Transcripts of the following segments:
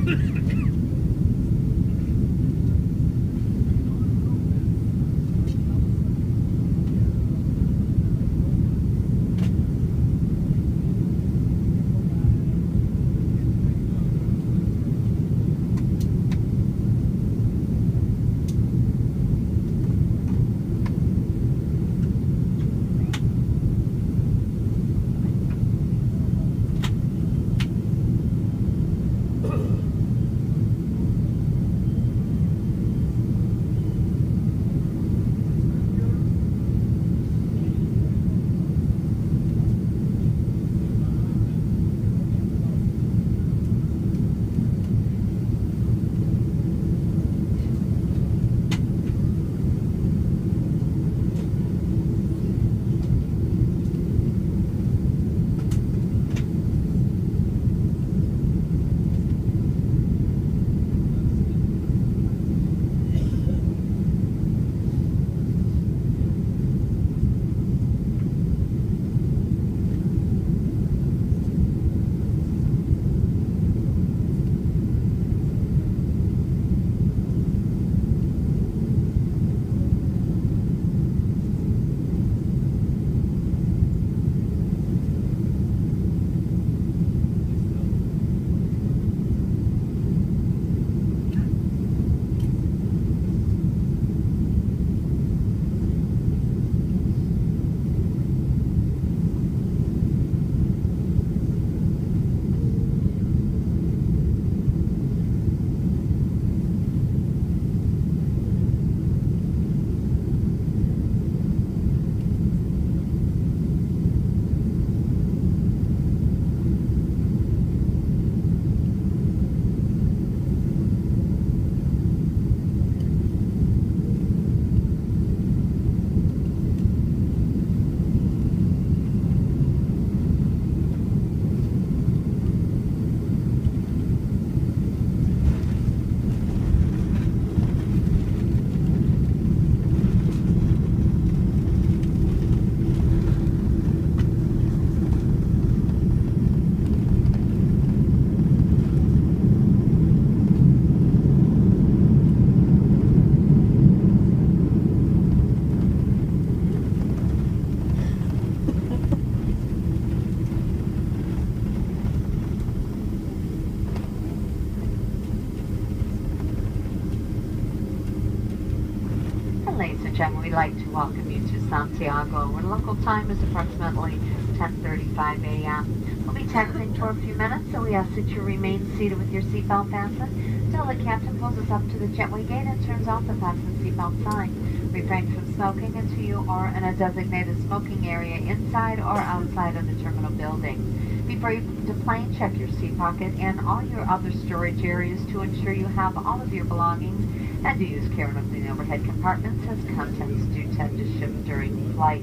Ladies and gentlemen, we'd like to welcome you to Santiago, where local time is approximately 10:35 a.m. We'll be taxiing for a few minutes, so we ask that you remain seated with your seatbelt fastened until the captain pulls us up to the jetway gate and turns off the fasten seatbelt sign. Refrain from smoking until you are in a designated smoking area inside or outside of the terminal building. Before you deplane, check your seat pocket and all your other storage areas to ensure you have all of your belongings, and to use care in opening overhead compartments as contents do tend to shift during flight.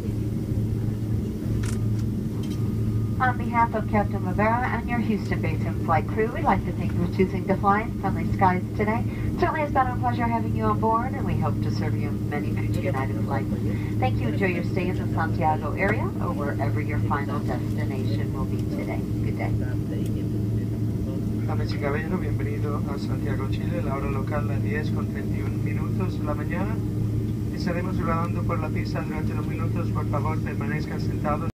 On behalf of Captain Rivera and your Houston Basin flight crew, we'd like to thank you for choosing to fly in friendly skies today. Certainly it's been a pleasure having you on board, and we hope to serve you in many future United flights. Thank you. Enjoy your stay in the Santiago area or wherever your final destination will be today. Good day. Damas y caballeros, bienvenido a Santiago, Chile. La hora local las 10:31 de la mañana. Estaremos rodando por la pista durante unos minutos. Por favor, permanezcan sentados.